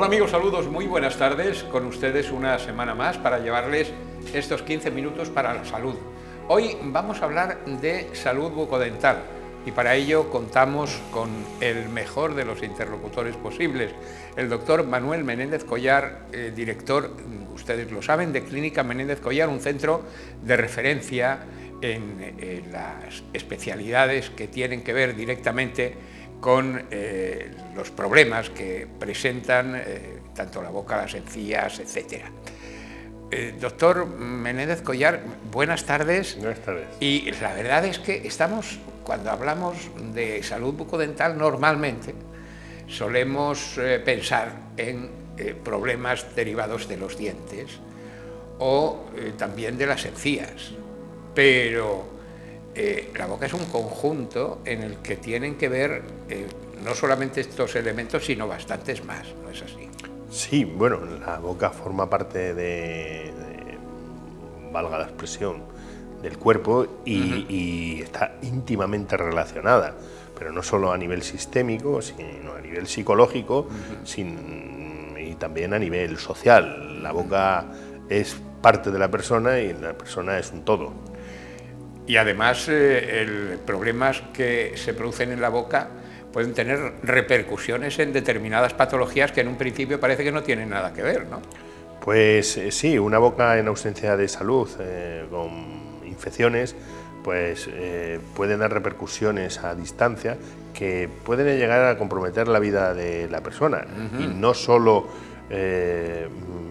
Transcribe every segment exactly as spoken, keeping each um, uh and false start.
amigos, saludos, muy buenas tardes. Con ustedes una semana más para llevarles estos quince minutos para la salud. Hoy vamos a hablar de salud bucodental y para ello contamos con el mejor de los interlocutores posibles, el doctor Manuel Menéndez Collar, eh, director, ustedes lo saben, de Clínica Menéndez Collar, un centro de referencia en, en las especialidades que tienen que ver directamente con eh, los problemas que presentan eh, tanto la boca, las encías, etcétera. Eh, doctor Menéndez Collar, buenas tardes. Buenas tardes. Y la verdad es que estamos, cuando hablamos de salud bucodental, normalmente solemos eh, pensar en eh, problemas derivados de los dientes o eh, también de las encías, pero Eh, la boca es un conjunto en el que tienen que ver eh, no solamente estos elementos, sino bastantes más, ¿no es así? Sí, bueno, la boca forma parte de, de valga la expresión, del cuerpo y, uh-huh. y está íntimamente relacionada, pero no solo a nivel sistémico, sino a nivel psicológico uh-huh. sin, y también a nivel social. La boca es parte de la persona y la persona es un todo. Y además, eh, el, problemas que se producen en la boca pueden tener repercusiones en determinadas patologías que en un principio parece que no tienen nada que ver, ¿no? Pues eh, sí, una boca en ausencia de salud, eh, con infecciones, pues eh, pueden dar repercusiones a distancia que pueden llegar a comprometer la vida de la persona. Uh-huh. Y no solo eh,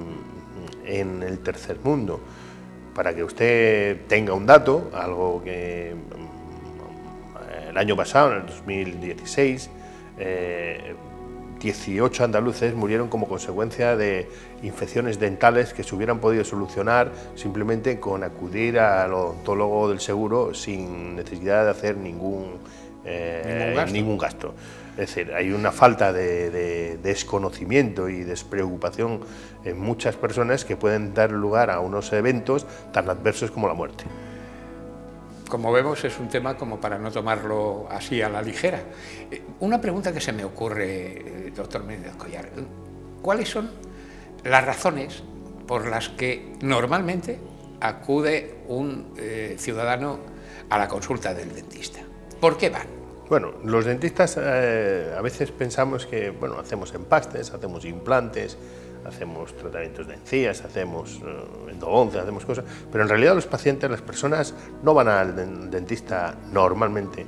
en el tercer mundo. Para que usted tenga un dato, algo que el año pasado, en el dos mil dieciséis, eh, dieciocho andaluces murieron como consecuencia de infecciones dentales que se hubieran podido solucionar simplemente con acudir al odontólogo del seguro sin necesidad de hacer ningún, eh, ¿Ningún gasto? ningún gasto. Es decir, hay una falta de, de desconocimiento y despreocupación en muchas personas que pueden dar lugar a unos eventos tan adversos como la muerte. Como vemos, es un tema como para no tomarlo así a la ligera. Una pregunta que se me ocurre, doctor Menéndez Collar, ¿cuáles son las razones por las que normalmente acude un eh, ciudadano a la consulta del dentista? ¿Por qué van? Bueno, los dentistas eh, a veces pensamos que, bueno, hacemos empastes, hacemos implantes, hacemos tratamientos de encías, hacemos eh, endodoncia, hacemos cosas, pero en realidad los pacientes, las personas, no van al dentista normalmente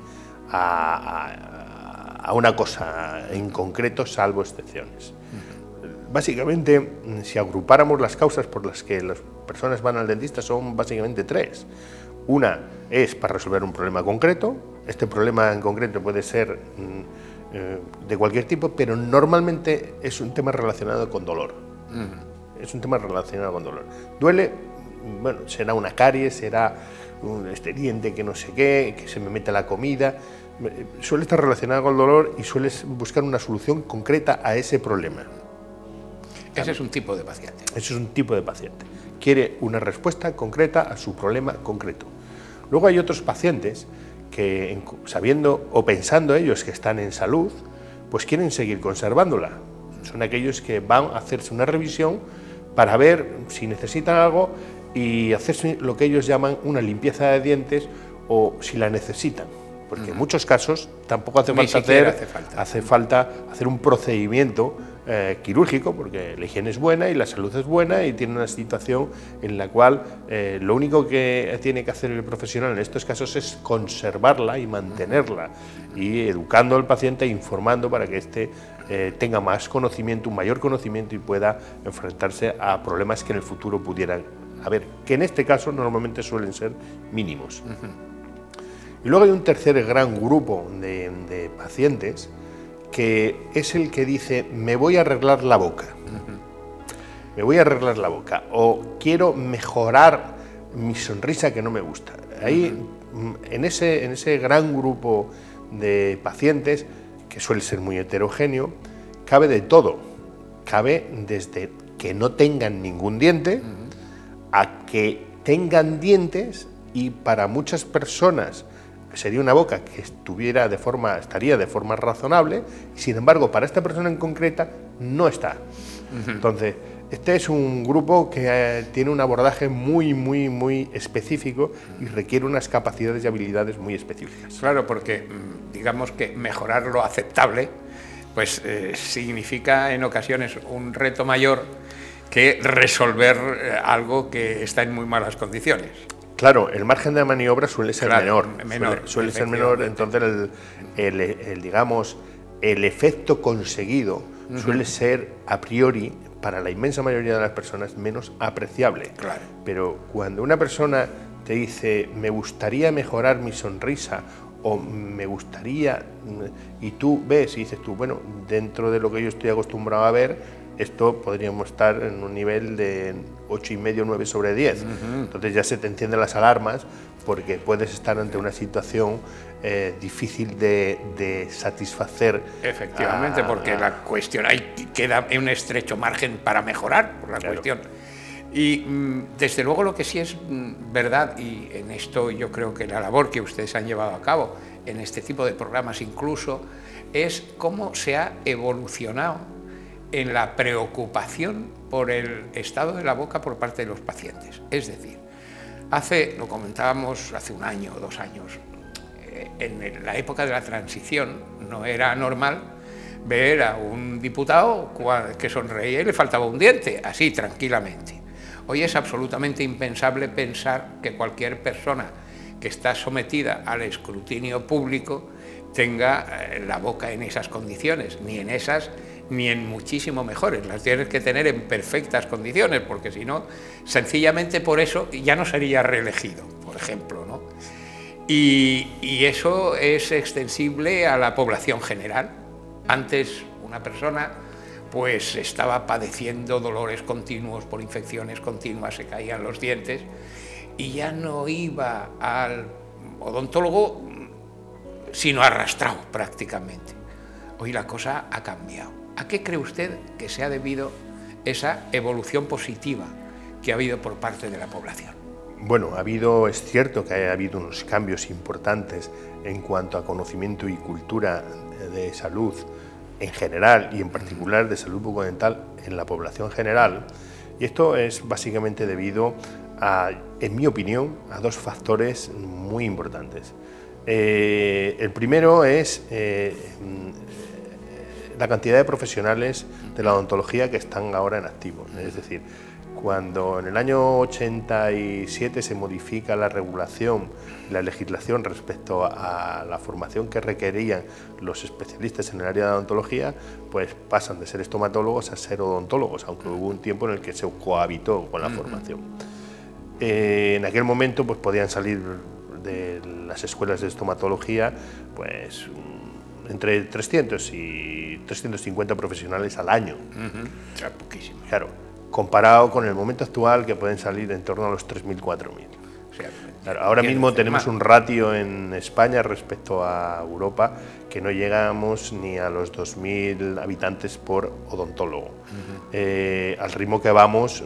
a, a, a una cosa en concreto, salvo excepciones. Uh-huh. Básicamente, si agrupáramos las causas por las que las personas van al dentista, son básicamente tres. Una es para resolver un problema concreto. Este problema en concreto puede ser eh, de cualquier tipo, pero normalmente es un tema relacionado con dolor. Uh-huh. Es un tema relacionado con dolor. Duele, bueno, será una caries, será un este diente que no sé qué, que se me mete la comida. Suele estar relacionado con el dolor y sueles buscar una solución concreta a ese problema. Ese es un tipo de paciente. Ese es un tipo de paciente. Quiere una respuesta concreta a su problema concreto. Luego hay otros pacientes que, sabiendo o pensando ellos que están en salud, pues quieren seguir conservándola. Son aquellos que van a hacerse una revisión para ver si necesitan algo y hacerse lo que ellos llaman una limpieza de dientes o si la necesitan. Porque uh-huh. en muchos casos tampoco hace falta, hacer, hace falta hace falta hacer un procedimiento eh, quirúrgico, porque la higiene es buena y la salud es buena y tiene una situación en la cual eh, lo único que tiene que hacer el profesional en estos casos es conservarla y mantenerla, y educando al paciente e informando para que éste eh, tenga más conocimiento, un mayor conocimiento y pueda enfrentarse a problemas que en el futuro pudieran haber, que en este caso normalmente suelen ser mínimos. Uh-huh. Y luego hay un tercer gran grupo de, de pacientes que es el que dice, me voy a arreglar la boca, uh-huh. me voy a arreglar la boca, o quiero mejorar mi sonrisa que no me gusta. Ahí, uh-huh. en, ese, en ese gran grupo de pacientes, que suele ser muy heterogéneo, cabe de todo. Cabe desde que no tengan ningún diente, uh-huh. a que tengan dientes, y para muchas personas sería una boca que estuviera de forma, estaría de forma razonable, y sin embargo para esta persona en concreta no está. Uh-huh. Entonces, este es un grupo que eh, tiene un abordaje muy, muy, muy específico y requiere unas capacidades y habilidades muy específicas. Claro, porque digamos que mejorar lo aceptable, pues eh, significa en ocasiones un reto mayor que resolver eh, algo que está en muy malas condiciones. Claro, el margen de maniobra suele ser claro, menor, menor, suele, suele ser menor, entonces el, el, el, digamos, el efecto conseguido uh-huh. suele ser a priori, para la inmensa mayoría de las personas, menos apreciable. Claro. Pero cuando una persona te dice, me gustaría mejorar mi sonrisa, o me gustaría, y tú ves y dices tú, bueno, dentro de lo que yo estoy acostumbrado a ver, esto podríamos estar en un nivel de ocho y medio, nueve sobre diez. Uh-huh. Entonces ya se te encienden las alarmas porque puedes estar ante una situación eh, difícil de, de satisfacer. Efectivamente, a, porque la cuestión, ahí queda un estrecho margen para mejorar por la claro. cuestión. Y desde luego lo que sí es verdad, y en esto yo creo que la labor que ustedes han llevado a cabo en este tipo de programas incluso, es cómo se ha evolucionado en la preocupación por el estado de la boca por parte de los pacientes. Es decir, hace, lo comentábamos hace un año o dos años, eh, en la época de la transición no era normal ver a un diputado que sonreía y le faltaba un diente, así tranquilamente. Hoy es absolutamente impensable pensar que cualquier persona que está sometida al escrutinio público tenga eh, la boca en esas condiciones, ni en esas ni en muchísimo mejores, las tienes que tener en perfectas condiciones, porque si no, sencillamente por eso ya no sería reelegido, por ejemplo, ¿no? Y, y eso es extensible a la población general. Antes una persona pues estaba padeciendo dolores continuos por infecciones continuas, se caían los dientes y ya no iba al odontólogo sino arrastrado prácticamente. Hoy la cosa ha cambiado. ¿A qué cree usted que se ha debido esa evolución positiva que ha habido por parte de la población? Bueno, ha habido, es cierto que ha habido unos cambios importantes en cuanto a conocimiento y cultura de salud en general y en particular de salud bucodental en la población general, y esto es básicamente debido a, en mi opinión, a dos factores muy importantes. Eh, el primero es eh, la cantidad de profesionales de la odontología que están ahora en activo. Es decir, cuando en el año ochenta y siete se modifica la regulación, la legislación respecto a la formación que requerían los especialistas en el área de odontología, pues pasan de ser estomatólogos a ser odontólogos, aunque hubo un tiempo en el que se cohabitó con la formación. Eh, en aquel momento pues podían salir de las escuelas de estomatología pues entre trescientos y trescientos cincuenta profesionales al año. Uh-huh. O sea, poquísimo. Claro, comparado con el momento actual que pueden salir en torno a los tres mil, cuatro mil. O sea, claro, ahora mismo tenemos un ratio en España respecto a Europa que no llegamos ni a los dos mil habitantes por odontólogo. Uh-huh. eh, al ritmo que vamos,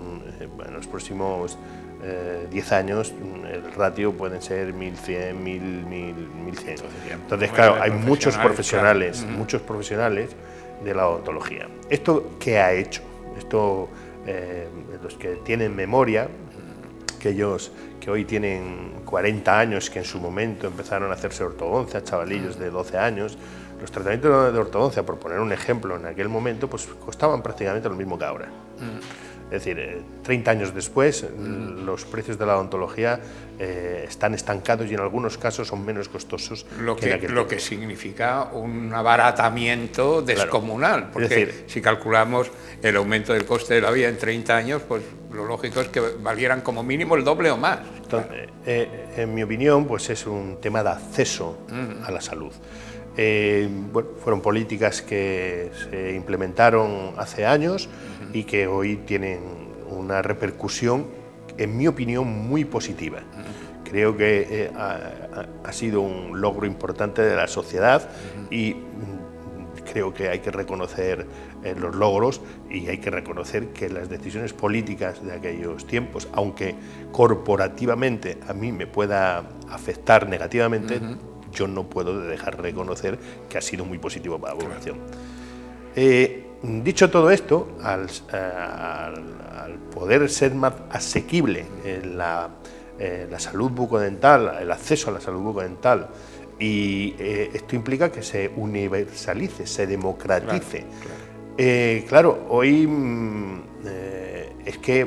en los próximos eh, diez años, el ratio pueden ser mil cien, mil, mil cien. Entonces, claro, hay muchos profesionales, claro. muchos profesionales de la odontología. ¿Esto qué ha hecho? Esto, eh, los que tienen memoria, aquellos que hoy tienen cuarenta años, que en su momento empezaron a hacerse ortodoncia, chavalillos de doce años, los tratamientos de ortodoncia, por poner un ejemplo, en aquel momento, pues costaban prácticamente lo mismo que ahora. Mm. Es decir, eh, treinta años después, mm. los precios de la odontología eh, están estancados y en algunos casos son menos costosos. Lo que, que, en aquel lo que significa un abaratamiento descomunal, claro. porque es decir, si calculamos el aumento del coste de la vida en treinta años, pues lo lógico es que valieran como mínimo el doble o más. Entonces, claro. eh, en mi opinión, pues es un tema de acceso mm. a la salud. Eh, bueno, fueron políticas que se implementaron hace años uh-huh. y que hoy tienen una repercusión, en mi opinión, muy positiva. Uh-huh. Creo que eh, ha, ha sido un logro importante de la sociedad uh-huh. y mm, creo que hay que reconocer eh, los logros y hay que reconocer que las decisiones políticas de aquellos tiempos, aunque corporativamente a mí me pueda afectar negativamente, uh-huh. yo no puedo dejar de reconocer que ha sido muy positivo para la población. Eh, dicho todo esto, al, al, al poder ser más asequible en la, eh, la salud bucodental, el acceso a la salud bucodental, y eh, esto implica que se universalice, se democratice. Claro, claro. Eh, claro hoy mm, eh, es que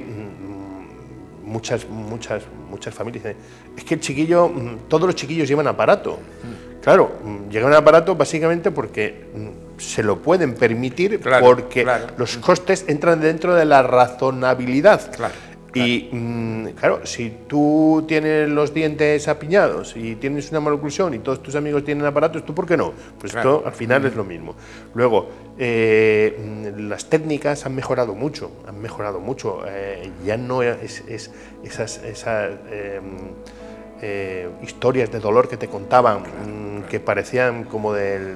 mm, muchas, muchas, muchas familias dicen, es que el chiquillo, mm, todos los chiquillos llevan aparato. Mm. Claro, mm, llevan aparato básicamente porque mm, se lo pueden permitir, claro, porque claro. los costes entran dentro de la razonabilidad. Claro. Y mmm, claro, si tú tienes los dientes apiñados y tienes una maloclusión y todos tus amigos tienen aparatos, ¿tú por qué no? Pues claro. esto al final mm. es lo mismo. Luego, eh, las técnicas han mejorado mucho, han mejorado mucho. Eh, ya no es, es esas, esas eh, eh, historias de dolor que te contaban, claro, mmm, claro. que parecían como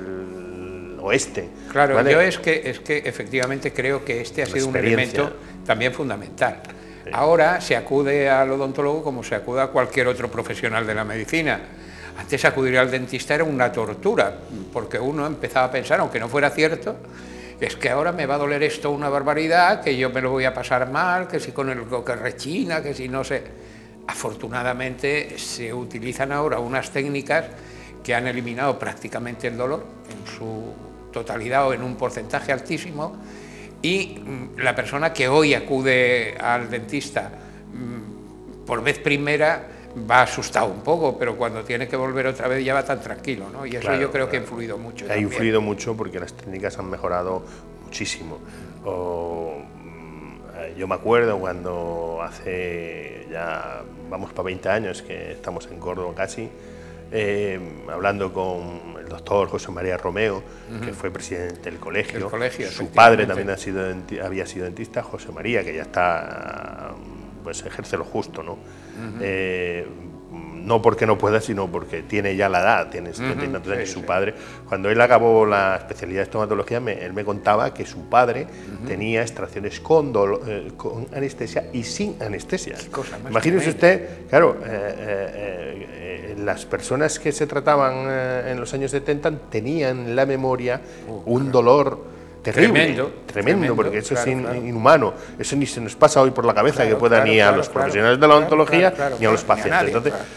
del oeste. Claro, ¿vale? yo es que, es que efectivamente creo que este ha sido un elemento también fundamental. Sí. Ahora se acude al odontólogo como se acude a cualquier otro profesional de la medicina. Antes acudir al dentista era una tortura, porque uno empezaba a pensar, aunque no fuera cierto, es que ahora me va a doler esto una barbaridad, que yo me lo voy a pasar mal, que si con el que rechina, que si no sé. Afortunadamente se utilizan ahora unas técnicas que han eliminado prácticamente el dolor en su totalidad o en un porcentaje altísimo. Y la persona que hoy acude al dentista por vez primera va asustado un poco, pero cuando tiene que volver otra vez ya va tan tranquilo, ¿no? Y eso claro, yo creo claro. que ha influido mucho. Ha también. influido mucho porque las técnicas han mejorado muchísimo. O, yo me acuerdo cuando hace ya, vamos para veinte años que estamos en Córdoba casi, Eh, hablando con el doctor José María Romeo, uh-huh. que fue presidente del colegio, el colegio su padre también ha sido, había sido dentista, José María, que ya está, pues ejerce lo justo, ¿no? Uh-huh. eh, no porque no pueda, sino porque tiene ya la edad, tiene setenta y tantos años, sí, su sí. padre, cuando él acabó la especialidad de estomatología, me, él me contaba que su padre uh-huh. tenía extracciones con, dolor, eh, con anestesia y sin anestesia. Imagínese usted, claro, eh, eh, eh, las personas que se trataban eh, en los años setenta tenían en la memoria uh, un claro. dolor terrible, tremendo, tremendo, tremendo, porque eso claro, es in, claro. inhumano, eso ni se nos pasa hoy por la cabeza claro, que pueda claro, ni a claro, los claro, profesionales de la odontología claro, claro, ni a los pacientes. A nadie, Entonces, claro.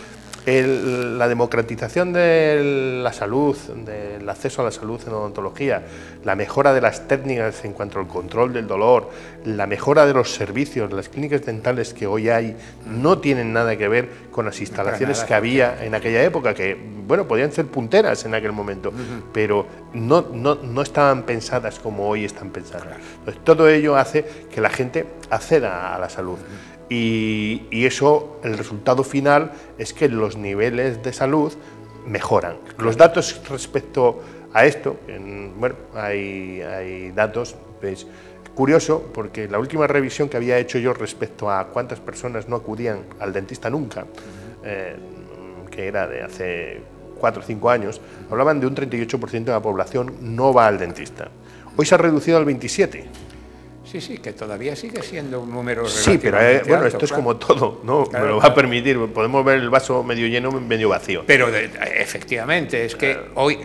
el, la democratización de la salud, del acceso a la salud en odontología, la mejora de las técnicas en cuanto al control del dolor, la mejora de los servicios, las clínicas dentales que hoy hay, no tienen nada que ver con las instalaciones no que había en aquella época, que bueno, podían ser punteras en aquel momento, uh-huh. pero no, no, no estaban pensadas como hoy están pensadas. Claro. Entonces, todo ello hace que la gente acceda a la salud. Uh-huh. Y, y eso, el resultado final es que los niveles de salud mejoran. Los datos respecto a esto, en, bueno, hay, hay datos, pues, curioso, porque la última revisión que había hecho yo respecto a cuántas personas no acudían al dentista nunca, uh-huh. eh, que era de hace cuatro o cinco años, hablaban de un treinta y ocho por ciento de la población no va al dentista. Hoy se ha reducido al veintisiete por ciento. Sí, sí, que todavía sigue siendo un número Sí, pero eh, bueno, alto, esto claro. es como todo, ¿no? Claro, Me lo va claro. a permitir, podemos ver el vaso medio lleno o medio vacío. Pero de, efectivamente, es que claro. hoy,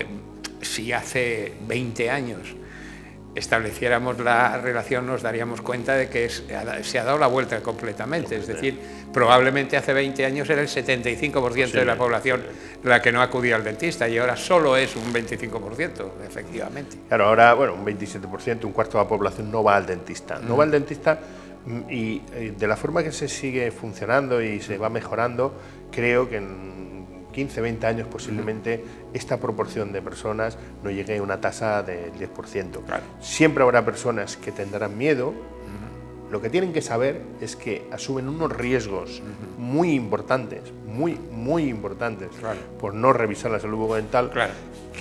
si hace veinte años estableciéramos la relación, nos daríamos cuenta de que es, se ha dado la vuelta completamente. Es decir, probablemente hace veinte años era el setenta y cinco por ciento sí, de la población sí. la que no acudía al dentista y ahora solo es un veinticinco por ciento, efectivamente. Claro, ahora, bueno, un veintisiete por ciento, un cuarto de la población no va al dentista. No mm. va al dentista y de la forma que se sigue funcionando y se va mejorando, creo que en quince, veinte años posiblemente esta proporción de personas no llegue a una tasa del diez por ciento. Claro. Siempre habrá personas que tendrán miedo. Uh-huh. Lo que tienen que saber es que asumen unos riesgos uh-huh. muy importantes, muy, muy importantes, claro. por no revisar la salud bucodental, claro.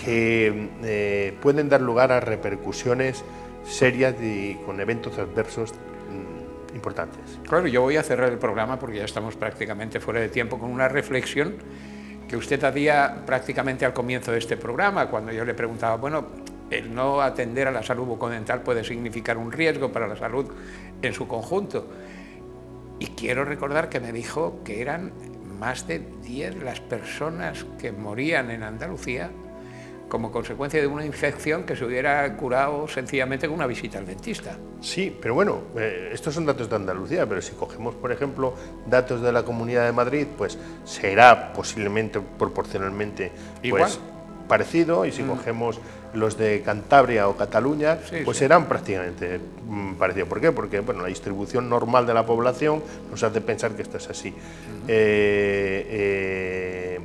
que eh, pueden dar lugar a repercusiones serias y con eventos adversos mm, importantes. Claro, yo voy a cerrar el programa porque ya estamos prácticamente fuera de tiempo con una reflexión que usted hacía prácticamente al comienzo de este programa, cuando yo le preguntaba, bueno, el no atender a la salud bucodental puede significar un riesgo para la salud en su conjunto. Y quiero recordar que me dijo que eran más de diez las personas que morían en Andalucía como consecuencia de una infección que se hubiera curado sencillamente con una visita al dentista. Sí, pero bueno, eh, estos son datos de Andalucía, pero si cogemos, por ejemplo, datos de la Comunidad de Madrid, pues será posiblemente proporcionalmente igual, pues, parecido, y si mm. cogemos los de Cantabria o Cataluña, sí, pues sí. serán prácticamente mm, parecidos. ¿Por qué? Porque bueno, la distribución normal de la población nos hace pensar que esto es así. Mm. Eh, eh,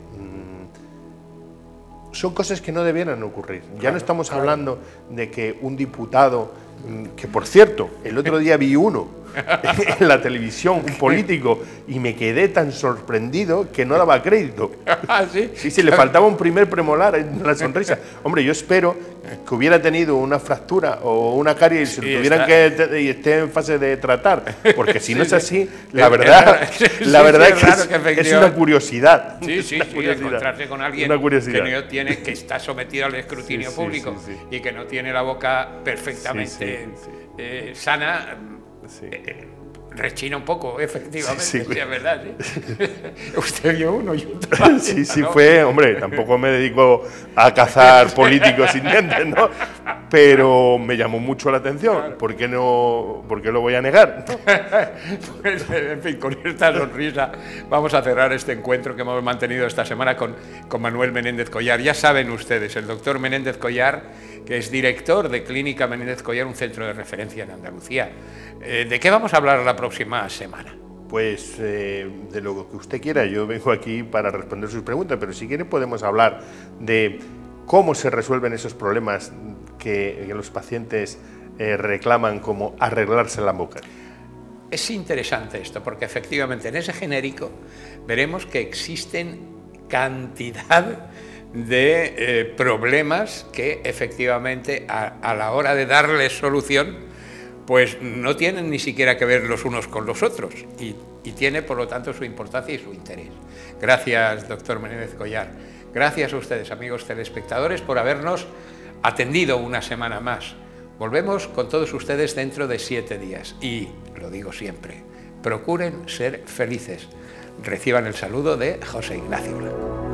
mm, son cosas que no debieran ocurrir. Ya claro, no estamos claro. hablando de que un diputado, que por cierto, el otro día vi uno en la televisión, un político, y me quedé tan sorprendido que no daba crédito. ¿Sí? Sí, sí, le faltaba un primer premolar en la sonrisa. Hombre, yo espero que hubiera tenido una fractura o una caries y se lo tuvieran está. que y esté en fase de tratar, porque si sí, no es así, sí. la verdad, sí, la sí, verdad sí, es, es, que es una curiosidad. Sí, sí, sí, curiosidad. Encontrarse con alguien que no tiene, que está sometido al escrutinio sí, público sí, sí, sí. y que no tiene la boca perfectamente sí, sí, sí. Eh, sana. Sí. Eh, rechina un poco, efectivamente, sí, sí, sí, es verdad. ¿Sí? Usted vio uno y otro. Sí, sí, ¿no? Fue, hombre, tampoco me dedico a cazar políticos sin dientes, ¿no? Pero me llamó mucho la atención. Claro. ¿Por qué no, por qué lo voy a negar? Pues, en fin, con esta sonrisa vamos a cerrar este encuentro que hemos mantenido esta semana con, con Manuel Menéndez Collar. Ya saben ustedes, el doctor Menéndez Collar, que es director de Clínica Menéndez Collar, un centro de referencia en Andalucía. Eh, ¿De qué vamos a hablar la próxima semana? Pues eh, de lo que usted quiera. Yo vengo aquí para responder sus preguntas, pero si quiere podemos hablar de cómo se resuelven esos problemas que, que los pacientes eh, reclaman, como arreglarse la boca. Es interesante esto, porque efectivamente en ese genérico veremos que existen cantidad de eh, problemas que efectivamente a, a la hora de darles solución pues no tienen ni siquiera que ver los unos con los otros y, y tiene por lo tanto su importancia y su interés. Gracias, doctor Menéndez Collar. Gracias a ustedes, amigos telespectadores, por habernos atendido una semana más. Volvemos con todos ustedes dentro de siete días y, lo digo siempre, procuren ser felices. Reciban el saludo de José Ignacio Blanco.